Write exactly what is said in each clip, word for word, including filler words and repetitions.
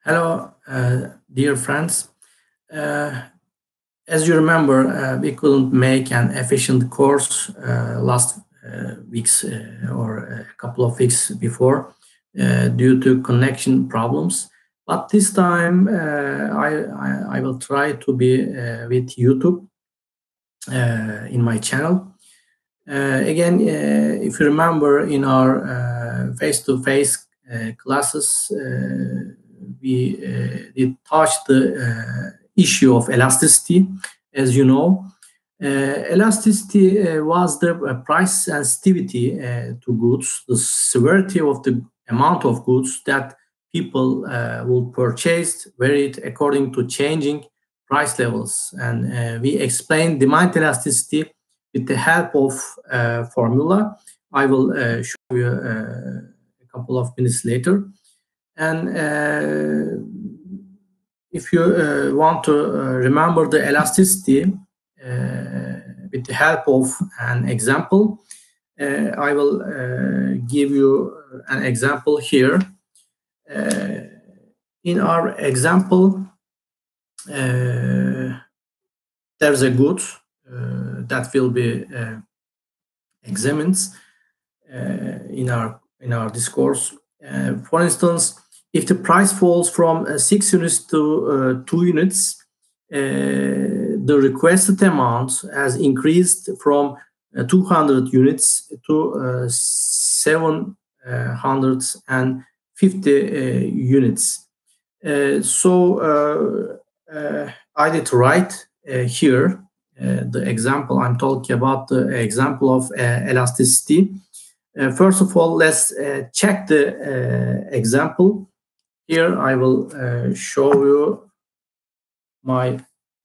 Hello, uh, dear friends. Uh, as you remember, uh, we couldn't make an efficient course uh, last uh, weeks uh, or a couple of weeks before uh, due to connection problems. But this time, uh, I, I, I will try to be uh, with YouTube uh, in my channel. Uh, again, uh, if you remember in our uh, face-to-face uh, classes, uh, we uh, did touch the uh, issue of elasticity, as you know. Uh, elasticity uh, was the uh, price sensitivity uh, to goods, the severity of the amount of goods that people uh, will purchase varied according to changing price levels. And uh, we explained demand elasticity with the help of uh, formula. I will uh, show you uh, a couple of minutes later. And uh, if you uh, want to uh, remember the elasticity uh, with the help of an example, uh, I will uh, give you an example here. Uh, in our example, uh, there's a good uh, that will be uh, examined uh, in our in our discourse. Uh, for instance, if the price falls from uh, six units to uh, two units, uh, the requested amount has increased from uh, two hundred units to uh, seven hundred fifty uh, units. Uh, so uh, uh, I did write uh, here uh, the example. I'm talking about the example of uh, elasticity. Uh, first of all, let's uh, check the uh, example. Here I will uh, show you my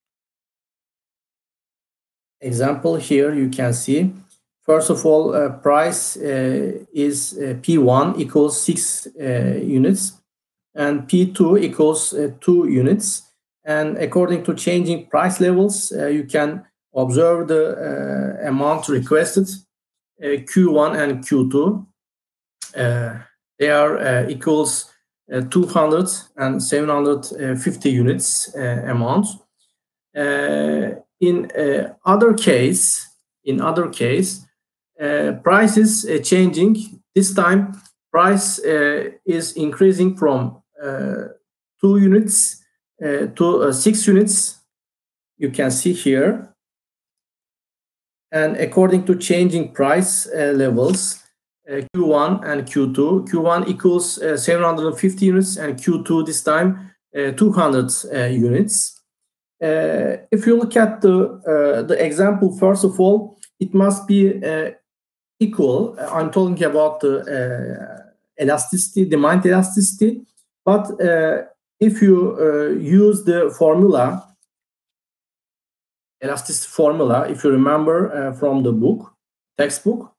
example. Here you can see, first of all, uh, price uh, is uh, P one equals six uh, units and P two equals uh, two units. And according to changing price levels, uh, you can observe the uh, amount requested, uh, Q one and Q two. Uh, they are uh, equals uh, two hundred and seven hundred fifty units uh, amount. Uh, in uh, other case, in other case, uh, price is uh, changing. This time, price uh, is increasing from uh, two units uh, to uh, six units. You can see here, and according to changing price uh, levels, uh, Q one and Q two. Q one equals uh, seven hundred fifty units, and Q two this time uh, two hundred uh, units. Uh, if you look at the uh, the example, first of all, it must be uh, equal. I'm talking about the uh, elasticity, demand elasticity. But uh, if you uh, use the formula, elasticity formula, if you remember uh, from the book, textbook,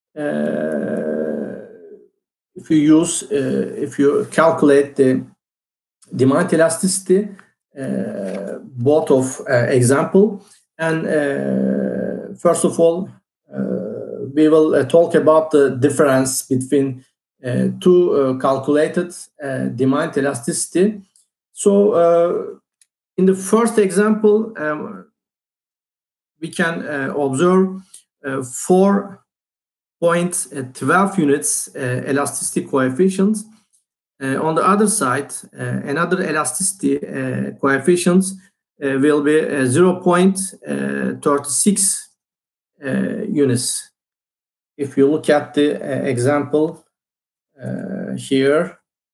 uh, if you use, uh, if you calculate the demand elasticity, uh, both of uh, example, and uh, first of all, uh, we will uh, talk about the difference between uh, two uh, calculated uh, demand elasticity. So uh, in the first example, um, we can uh, observe uh, four point one two units uh, elasticity coefficient. Uh, on the other side, uh, another elasticity uh, coefficient uh, will be uh, zero point three six uh, units. If you look at the uh, example uh, here,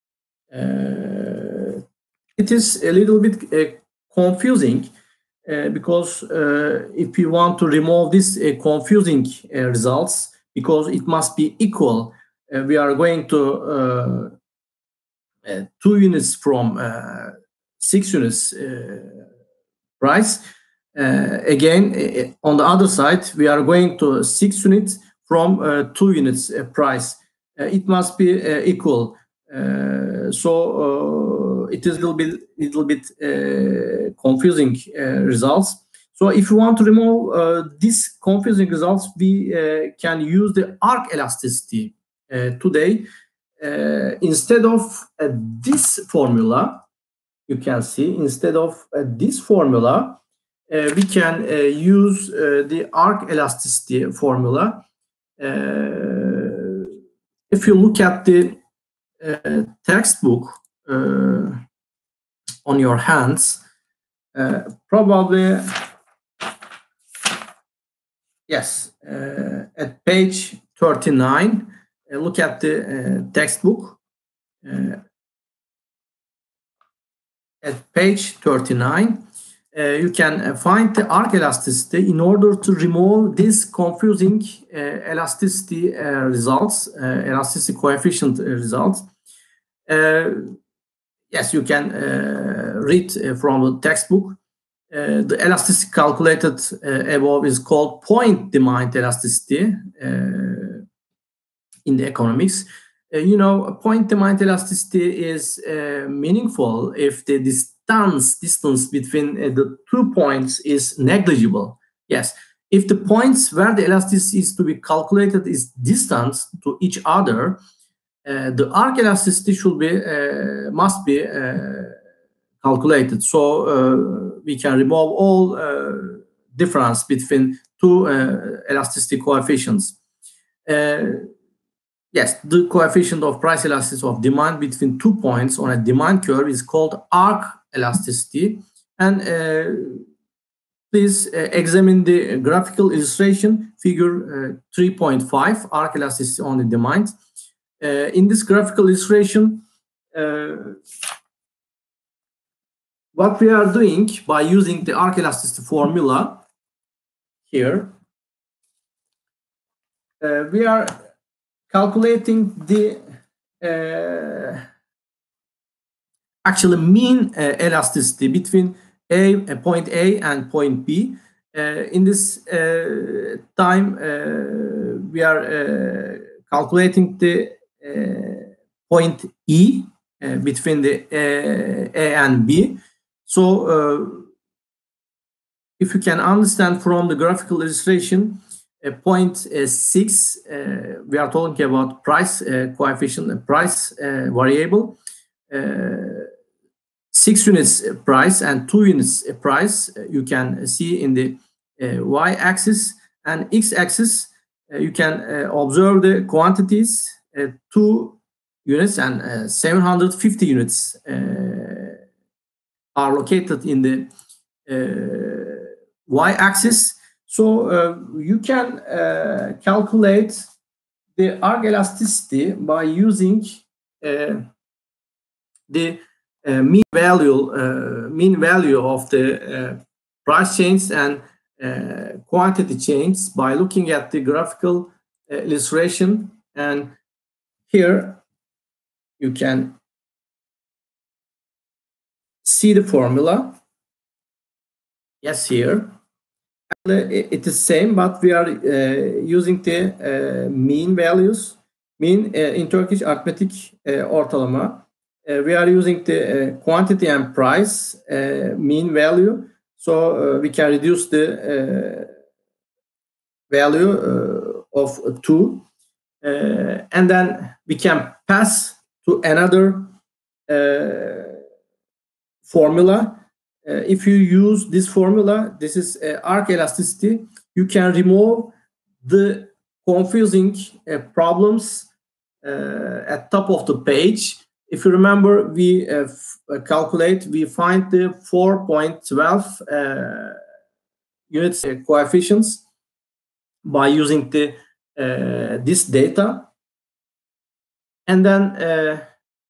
uh, it is a little bit uh, confusing uh, because uh, if you want to remove these uh, confusing uh, results, because it must be equal, uh, we are going to uh, Uh, two units from uh, six units uh, price. Uh, again, uh, on the other side, we are going to six units from uh, two units uh, price. Uh, it must be uh, equal. Uh, so uh, it is a little bit, little bit uh, confusing uh, results. So if you want to remove uh, these confusing results, we uh, can use the arc elasticity uh, today. Uh, instead of uh, this formula, you can see instead of uh, this formula, uh, we can uh, use uh, the arc elasticity formula. Uh, if you look at the uh, textbook uh, on your hands, uh, probably, yes, uh, at page thirty-nine, uh, look at the uh, textbook. Uh, at page thirty-nine, uh, you can uh, find the arc elasticity in order to remove this confusing uh, elasticity uh, results, uh, elasticity coefficient uh, results. Uh, yes, you can uh, read uh, from the textbook. Uh, the elasticity calculated uh, above is called point demand elasticity uh, in the economics. Uh, you know, point demand elasticity is uh, meaningful if the distance distance between uh, the two points is negligible. Yes, if the points where the elasticity is to be calculated is distant to each other, uh, the arc elasticity should be uh, must be uh, calculated. So uh, we can remove all uh, difference between two uh, elasticity coefficients. Uh, yes, the coefficient of price elasticity of demand between two points on a demand curve is called arc elasticity. And uh, please uh, examine the graphical illustration, figure uh, three point five, arc elasticity on the demand. Uh, in this graphical illustration, uh, what we are doing by using the arc elasticity formula here, uh, we are calculating the uh, actually mean uh, elasticity between a, a point A and point B. Uh, in this uh, time, uh, we are uh, calculating the uh, point E uh, between the uh, A and B. So, uh, if you can understand from the graphical illustration, uh, point uh, six, uh, we are talking about price uh, coefficient, uh, price uh, variable. Uh, six units price and two units price uh, you can see in the uh, y-axis, and x-axis uh, you can uh, observe the quantities, uh, two units and uh, seven hundred fifty units uh, are located in the uh, y-axis. So uh, you can uh, calculate the arc elasticity by using uh, the uh, mean value uh, mean value of the uh, price change and uh, quantity change by looking at the graphical uh, illustration. And here you can see the formula. Yes, here it is same, but we are uh, using the uh, mean values. Mean uh, in Turkish arithmetic uh, ortalama. Uh, we are using the uh, quantity and price uh, mean value, so uh, we can reduce the uh, value uh, of two, uh, and then we can pass to another uh, formula. Uh, if you use this formula, this is uh, arc elasticity, you can remove the confusing uh, problems uh, at top of the page. If you remember, we uh, calculate, we find the four point one two uh, units uh, coefficients by using the uh, this data, and then uh,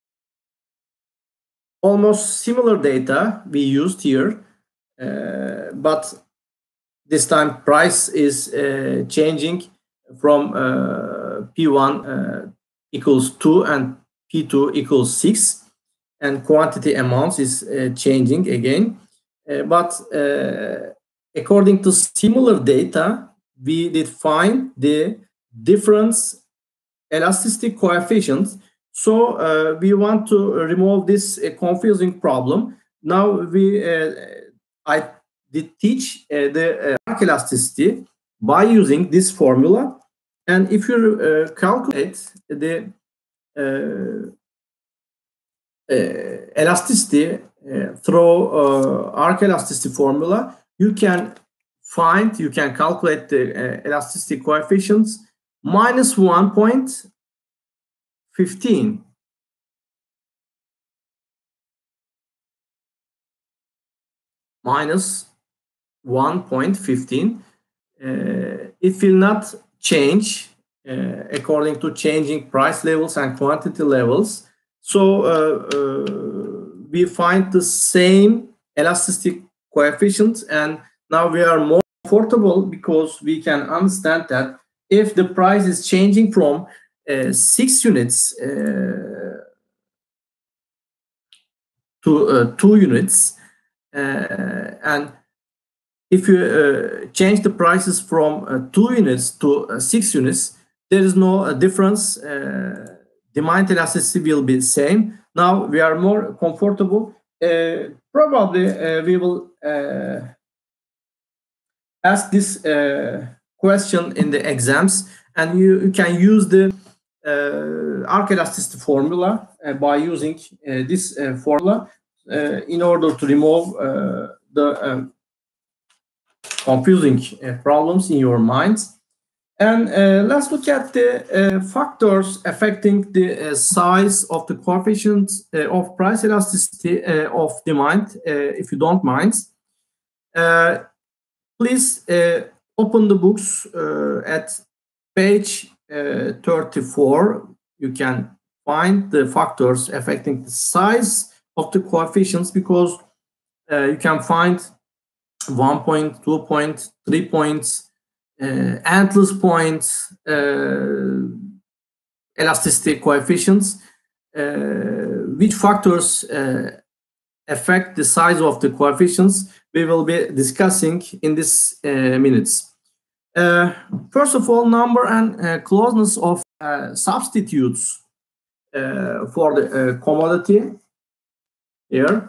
almost similar data we used here, uh, but this time price is uh, changing from uh, P one uh, equals two and P two equals six, and quantity amounts is uh, changing again. Uh, but uh, according to similar data, we did find the difference elasticity coefficients. So uh, we want to remove this uh, confusing problem. Now we, uh, I did teach uh, the uh, arc elasticity by using this formula. And if you uh, calculate the uh, uh, elasticity uh, through uh, arc elasticity formula, you can find, you can calculate the uh, elasticity coefficients minus one point one five. Minus one point one five. Uh, it will not change uh, according to changing price levels and quantity levels. So uh, uh, we find the same elasticity coefficient, and now we are more comfortable because we can understand that if the price is changing from uh, six units uh, to uh, two units, uh, and if you uh, change the prices from uh, two units to uh, six units, there is no uh, difference. Uh, demand elasticity will be the same. Now we are more comfortable. Uh, probably uh, we will uh, ask this uh, question in the exams, and you, you can use the uh, arc elasticity formula uh, by using uh, this uh, formula uh, in order to remove uh, the um, confusing uh, problems in your minds. And uh, let's look at the uh, factors affecting the uh, size of the coefficient uh, of price elasticity uh, of demand, uh, if you don't mind. Uh, please uh, open the books uh, at page uh, thirty-four. You can find the factors affecting the size of the coefficients, because uh, you can find one point, two point, three points, uh, endless points, uh, elasticity coefficients, uh, which factors uh, affect the size of the coefficients we will be discussing in these uh, minutes. Uh, first of all, number and uh, closeness of uh, substitutes uh, for the uh, commodity here.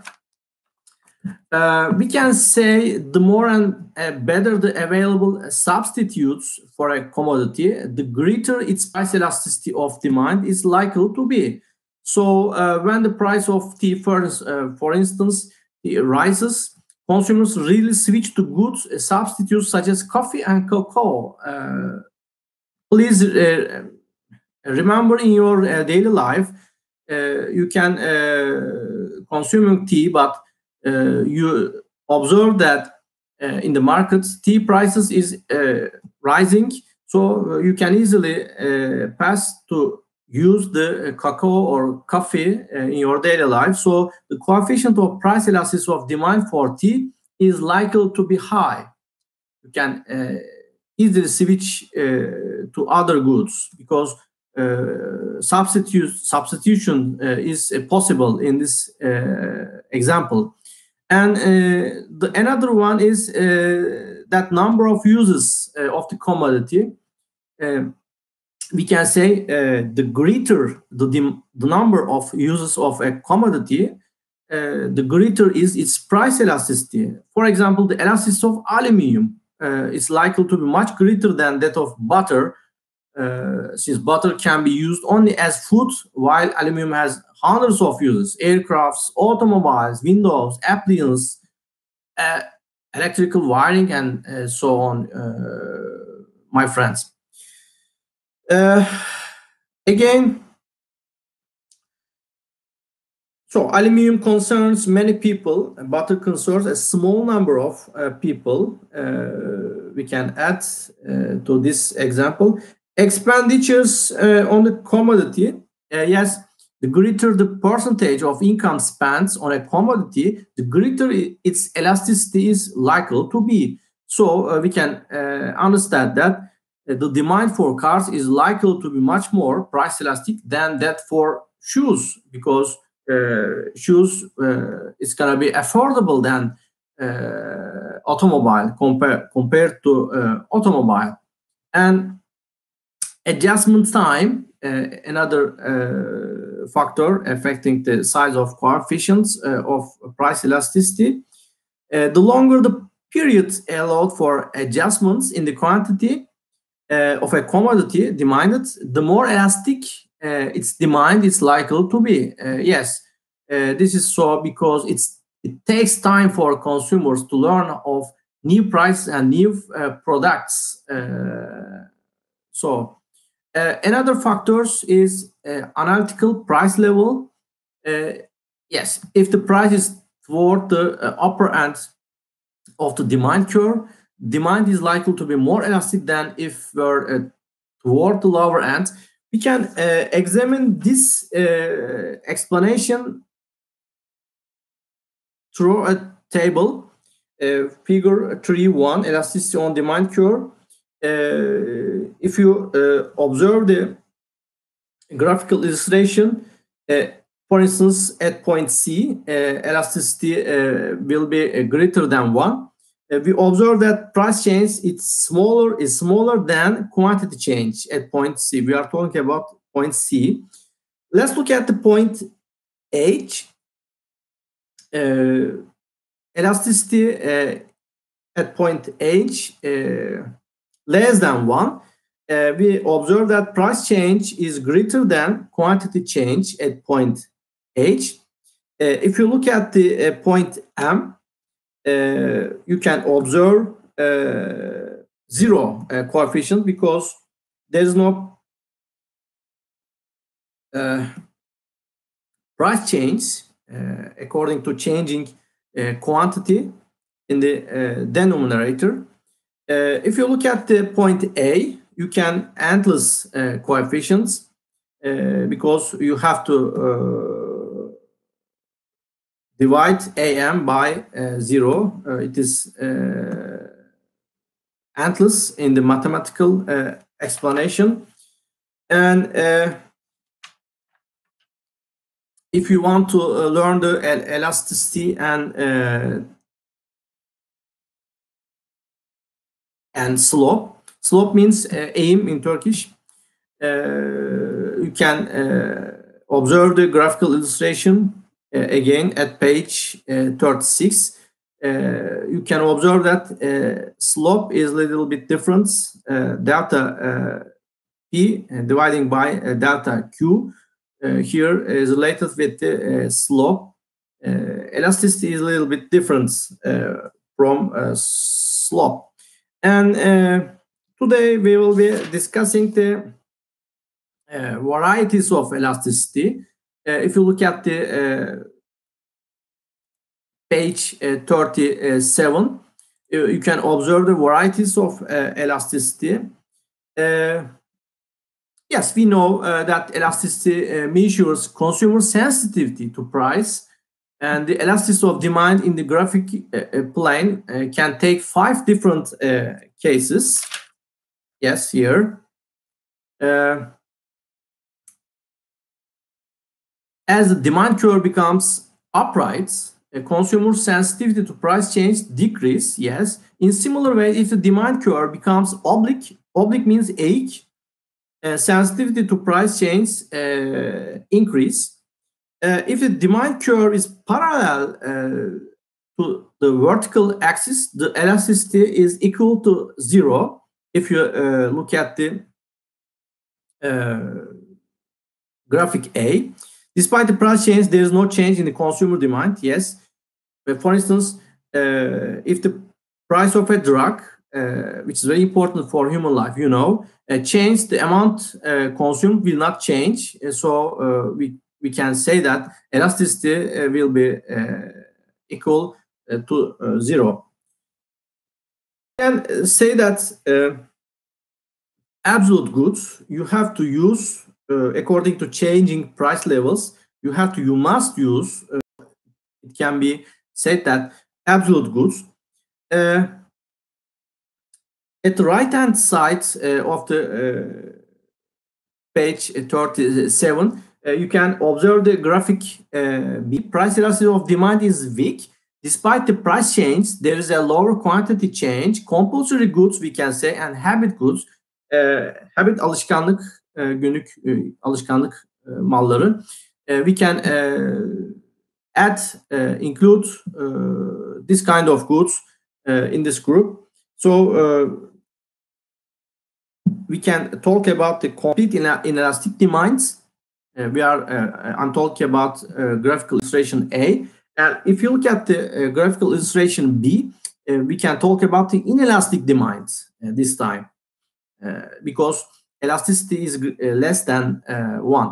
Uh, we can say the more and uh, better the available substitutes for a commodity, the greater its price elasticity of demand is likely to be. So uh, when the price of tea, for, uh, for instance, rises, consumers really switch to goods uh, substitutes such as coffee and cocoa. Uh, please uh, remember, in your uh, daily life, uh, you can uh, consume tea, but uh, you observe that uh, in the markets, tea prices is uh, rising, so you can easily uh, pass to use the cocoa or coffee uh, in your daily life. So the coefficient of price elasticity of demand for tea is likely to be high. You can uh, easily switch uh, to other goods, because uh, substitute, substitution uh, is uh, possible in this uh, example. And uh, the, another one is uh, that number of uses uh, of the commodity. Uh, we can say uh, the greater the, the number of uses of a commodity, uh, the greater is its price elasticity. For example, the elasticity of aluminum uh, is likely to be much greater than that of butter, uh, since butter can be used only as food, while aluminum has hundreds of uses: aircrafts, automobiles, windows, appliances, uh, electrical wiring, and uh, so on, uh, my friends. Uh, again, so aluminum concerns many people, and butter concerns a small number of uh, people. Uh, we can add uh, to this example expenditures uh, on the commodity. Uh, yes, the greater the percentage of income spent on a commodity, the greater its elasticity is likely to be. So uh, we can uh, understand that uh, the demand for cars is likely to be much more price elastic than that for shoes, because uh, shoes uh, is going to be affordable than uh, automobile compare, compared to uh, automobile. And adjustment time, uh, another uh, factor affecting the size of coefficients uh, of price elasticity. Uh, the longer the period allowed for adjustments in the quantity uh, of a commodity demanded, the more elastic uh, its demand is likely to be. Uh, yes, Uh, this is so because it's it takes time for consumers to learn of new prices and new uh, products. Uh, so uh, another factors is uh, analytical price level. Uh, yes, if the price is toward the uh, upper end of the demand curve, demand is likely to be more elastic than if we're uh, toward the lower end. We can uh, examine this uh, explanation through a table, uh, figure three one, elasticity on demand curve. Uh, if you uh, observe the graphical illustration, uh, for instance, at point C, uh, elasticity uh, will be uh, greater than one. Uh, we observe that price change is smaller is smaller than quantity change at point C. We are talking about point C. Let's look at the point H. Uh, elasticity uh, at point H uh, less than one. Uh, we observe that price change is greater than quantity change at point H. Uh, if you look at the uh, point M, uh, you can observe uh, zero uh, coefficient because there is no uh, price change uh, according to changing uh, quantity in the uh, denominator. Uh, if you look at the point A, you can endless uh, coefficients uh, because you have to uh, divide A M by uh, zero. Uh, it is uh, endless in the mathematical uh, explanation. And uh, if you want to uh, learn the elasticity and uh, and slope, slope means uh, aim in Turkish. Uh, you can uh, observe the graphical illustration uh, again at page uh, thirty-six. Uh, you can observe that uh, slope is a little bit different. Uh, delta uh, P uh, dividing by uh, delta Q uh, here is related with the uh, slope. Uh, elasticity is a little bit different uh, from uh, slope. And uh, today we will be discussing the uh, varieties of elasticity. Uh, if you look at the uh, page uh, thirty-seven, uh, you can observe the varieties of uh, elasticity. Uh, yes, we know uh, that elasticity uh, measures consumer sensitivity to price, and the elasticity of demand in the graphic uh, plane uh, can take five different uh, cases. Yes, here. Uh, as the demand curve becomes upright, a consumer sensitivity to price change decrease. Yes. In similar way, if the demand curve becomes oblique, oblique means age, uh, sensitivity to price change uh, increase. Uh, if the demand curve is parallel uh, to the vertical axis, the elasticity is equal to zero. If you uh, look at the uh, graphic A, despite the price change, there is no change in the consumer demand. Yes. But for instance, uh, if the price of a drug, uh, which is very important for human life, you know, uh, change, the amount uh, consumed will not change. So uh, we, we can say that elasticity uh, will be uh, equal uh, to uh, zero. We can say that uh, absolute goods, you have to use uh, according to changing price levels. You have to, you must use, uh, it can be said that absolute goods. Uh, at the right hand side uh, of the uh, page thirty-seven, uh, you can observe the graphic. Uh, price elasticity of demand is weak. Despite the price change, there is a lower quantity change. Compulsory goods, we can say, and habit goods. Uh, habit alışkanlık, uh, günlük uh, alışkanlık uh, malları. Uh, we can uh, add, uh, include uh, this kind of goods uh, in this group. So uh, we can talk about the complete inelastic demands. Uh, we are, uh, I'm talking about uh, graphical illustration A. And if you look at the uh, graphical illustration B, uh, we can talk about the inelastic demand uh, this time, uh, because elasticity is uh, less than uh, one.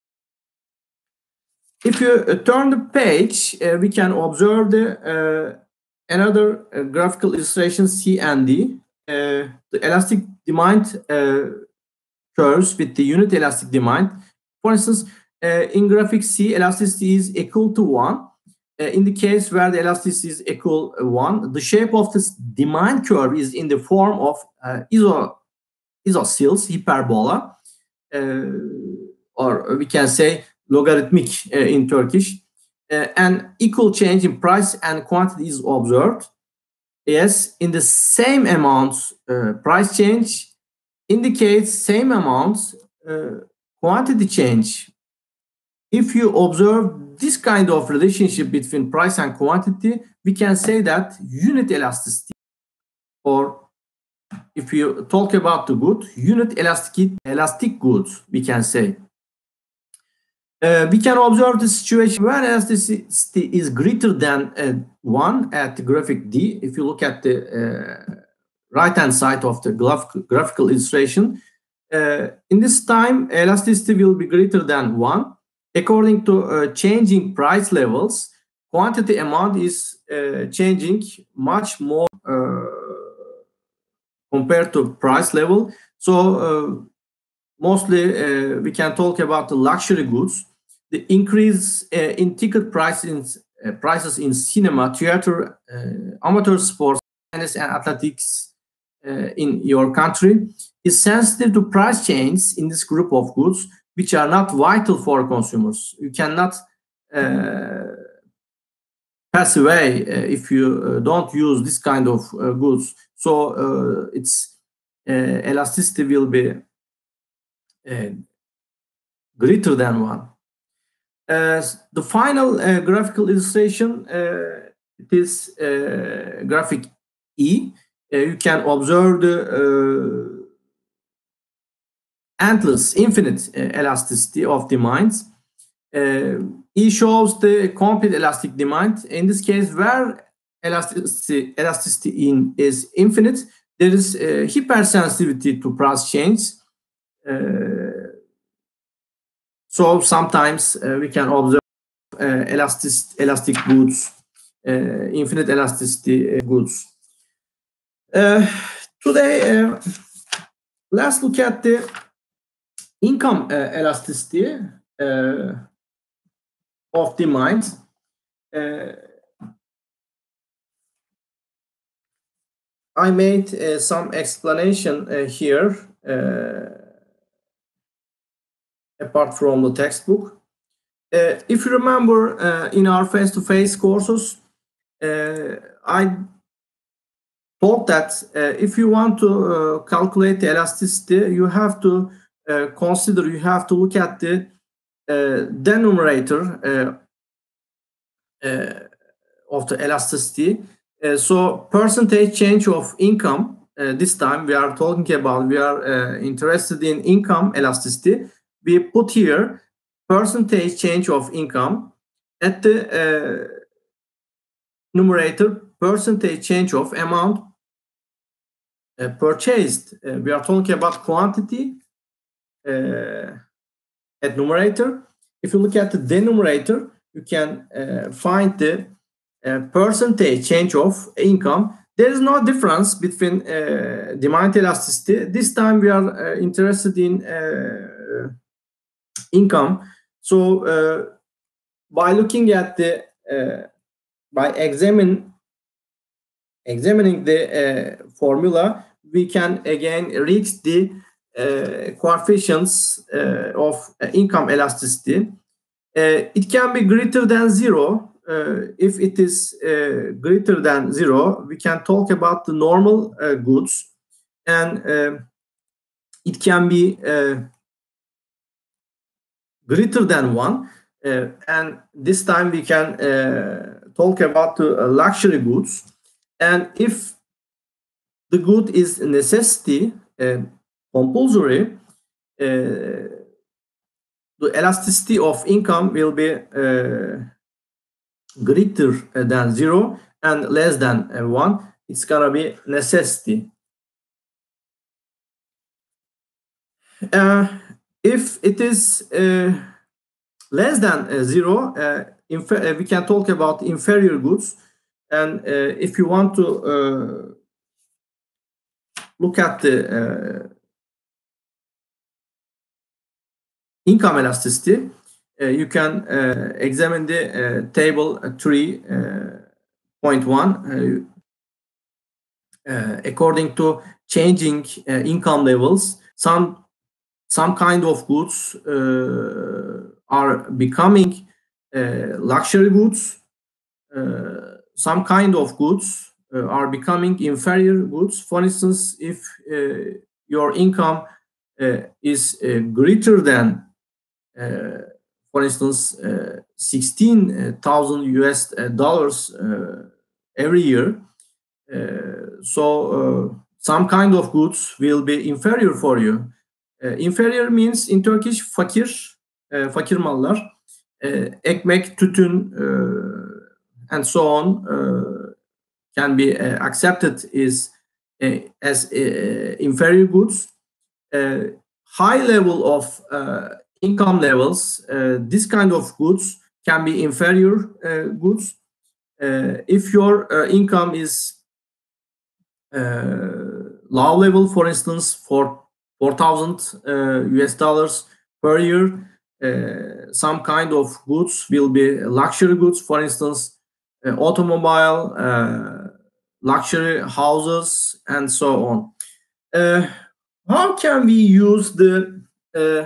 If you uh, turn the page, uh, we can observe the uh, another uh, graphical illustration C and D. Uh, the elastic demand uh, curves with the unit elastic demand. For instance, uh, in graphic C, elasticity is equal to one. Uh, in the case where the elasticity is equal to one, the shape of this demand curve is in the form of uh, iso isosceles, hyperbola, uh, or we can say logarithmic uh, in Turkish. Uh, an equal change in price and quantity is observed. Yes, in the same amount, uh, price change indicates same amounts uh, quantity change. If you observe this kind of relationship between price and quantity, we can say that unit elasticity, or if you talk about the good, unit elastic, elastic goods, we can say. Uh, we can observe the situation where elasticity is greater than uh, one at the graphic D. If you look at the uh, right-hand side of the graph graphical illustration, uh, in this time, elasticity will be greater than one. According to uh, changing price levels, quantity amount is uh, changing much more uh, compared to price level. So uh, mostly uh, we can talk about the luxury goods. The increase uh, in ticket prices, uh, prices in cinema, theater, uh, amateur sports, tennis, and athletics uh, in your country is sensitive to price changes in this group of goods, which are not vital for consumers. You cannot uh, pass away uh, if you uh, don't use this kind of uh, goods. So uh, its uh, elasticity will be uh, greater than one. Uh, the final uh, graphical illustration, uh, it is uh, graphic E. Uh, you can observe the uh, endless, infinite uh, elasticity of demands. Uh, E shows the complete elastic demand. In this case, where elasticity, elasticity in is infinite, there is uh, hypersensitivity to price change. Uh, so sometimes uh, we can observe uh, elastic, elastic goods, uh, infinite elasticity uh, goods. Uh, today, uh, let's look at the income uh, elasticity uh, of demand. Uh, I made uh, some explanation uh, here uh, apart from the textbook. Uh, if you remember uh, in our face-to-face courses, uh, I thought that uh, if you want to uh, calculate the elasticity, you have to uh, consider, you have to look at the uh, denominator uh, uh, of the elasticity. Uh, so percentage change of income, uh, this time we are talking about, we are uh, interested in income elasticity. We put here percentage change of income at the uh, numerator, percentage change of amount uh, purchased. Uh, we are talking about quantity uh, at numerator. If you look at the denominator, you can uh, find the uh, percentage change of income. There is no difference between uh, demand elasticity. This time we are uh, interested in uh, income. So uh, by looking at the, uh, by examine, examining the uh, formula, we can again reach the uh, coefficients uh, of uh, income elasticity. Uh, it can be greater than zero. Uh, if it is uh, greater than zero, we can talk about the normal uh, goods, and uh, it can be uh, greater than one. Uh, and this time we can uh, talk about the uh, luxury goods. And if the good is a necessity, uh, compulsory, uh, the elasticity of income will be uh, greater than zero and less than uh, one. It's gonna be necessity. Uh, if it is uh, less than uh, zero, uh, uh, we can talk about inferior goods. And uh, if you want to uh, look at the uh, income elasticity, uh, you can uh, examine the uh, table three point one. Uh, uh, according to changing uh, income levels, some some kind of goods uh, are becoming uh, luxury goods. Uh, some kind of goods uh, are becoming inferior goods. For instance, if uh, your income uh, is uh, greater than, uh, for instance, uh, sixteen thousand U S dollars uh, every year, uh, so uh, some kind of goods will be inferior for you. Uh, inferior means in Turkish fakir, uh, fakir mallar, uh, ekmek, tütün, uh, and so on uh, can be uh, accepted is uh, as uh, inferior goods. Uh, high level of uh, income levels, uh, this kind of goods can be inferior uh, goods. Uh, if your uh, income is uh, low level, for instance, for four thousand uh, U S dollars per year, uh, some kind of goods will be luxury goods, for instance, uh, automobile, uh, luxury houses, and so on. Uh, how can we use the uh,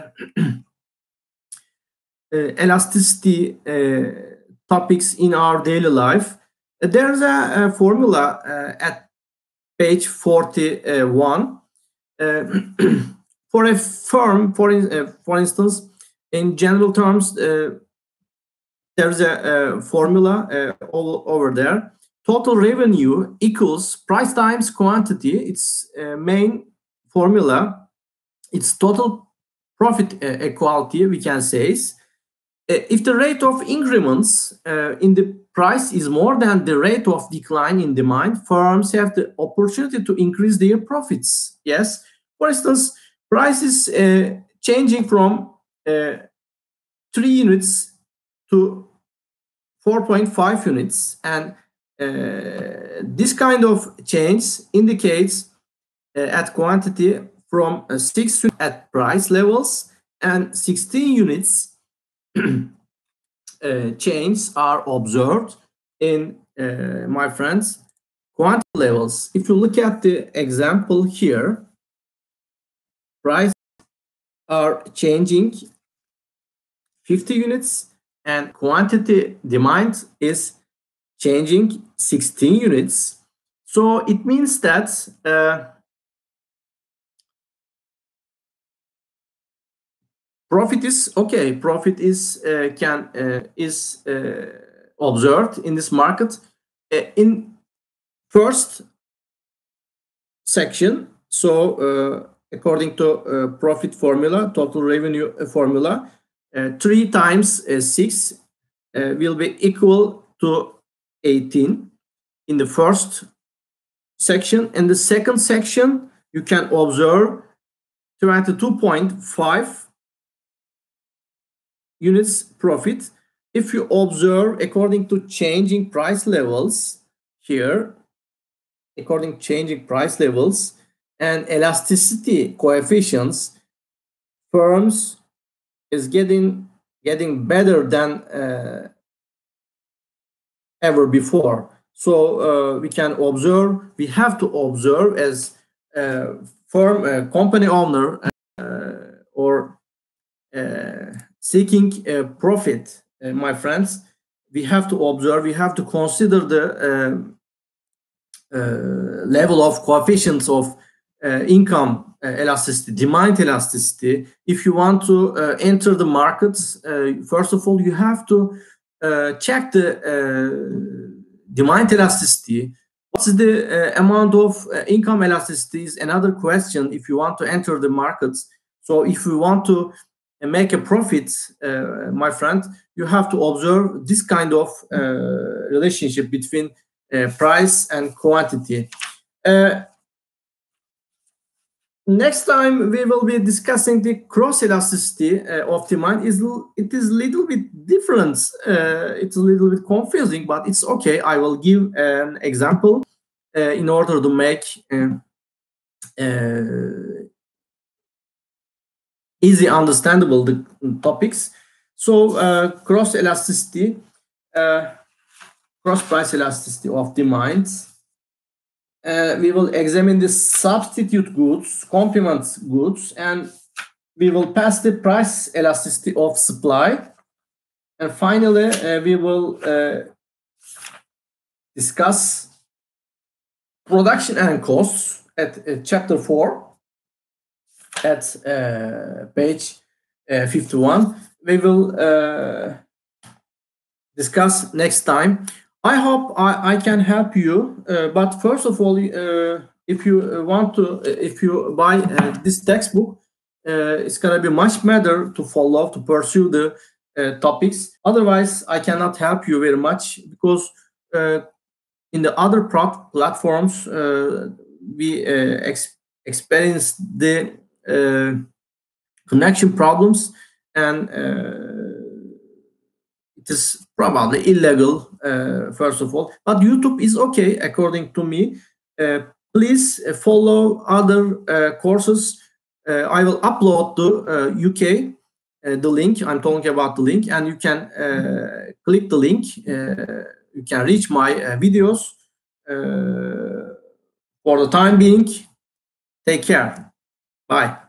uh, elasticity uh, topics in our daily life? Uh, there's a, a formula uh, at page forty-one. Uh, for a firm, for, in, uh, for instance, in general terms, uh, there's a, a formula uh, all over there. Total revenue equals price times quantity. Its uh, main formula. It's total profit uh, equality, we can say. Is, uh, if the rate of increments uh, in the price is more than the rate of decline in demand, firms have the opportunity to increase their profits. Yes, for instance, price is uh, changing from uh, three units to four point five units, and uh, this kind of change indicates uh, at quantity from uh, six at price levels and sixteen units uh, change are observed in, uh, my friends, quantity levels. If you look at the example here, price are changing fifty units and quantity demand is changing sixteen units. So it means that uh, profit is okay. Profit is uh, can uh, is uh, observed in this market uh, in first section. So uh, according to uh, profit formula, total revenue formula, uh, three times uh, six uh, will be equal to eighteen in the first section. In the second section, you can observe twenty-two point five units profit. If you observe according to changing price levels here, according to changing price levels and elasticity coefficients, firms is getting getting better than uh, ever before. So uh, we can observe, we have to observe as a firm, a company owner uh, or uh, seeking a profit, uh, my friends, we have to observe, we have to consider the uh, uh, level of coefficients of uh, income uh, elasticity, demand elasticity. If you want to uh, enter the markets, uh, first of all, you have to uh, check the uh, demand elasticity. What's the uh, amount of uh, income elasticity is another question if you want to enter the markets. So if you want to make a profit, uh, my friend, you have to observe this kind of uh, relationship between uh, price and quantity. Uh, next time we will be discussing the cross elasticity uh, of demand. Is it is a little bit different. Uh, it's a little bit confusing, but it's okay. I will give an example uh, in order to make uh, uh, easy understandable the topics. So uh, cross elasticity, uh, cross price elasticity of demand. Uh, we will examine the substitute goods, complement goods, and we will pass the price elasticity of supply. And finally, uh, we will uh, discuss production and costs at uh, chapter four at uh, page uh, fifty-one. We will uh, discuss next time. I hope I, I can help you, uh, but first of all, uh, if you want to, if you buy uh, this textbook, uh, it's gonna be much better to follow, to pursue the uh, topics. Otherwise, I cannot help you very much, because uh, in the other platforms, uh, we uh, ex experience the uh, connection problems, and uh, it is probably illegal, uh, first of all. But YouTube is okay, according to me. Uh, please follow other uh, courses. Uh, I will upload to uh, U K, uh, the link. I'm talking about the link, and you can uh, click the link. Uh, you can reach my uh, videos. Uh, for the time being, take care. Bye.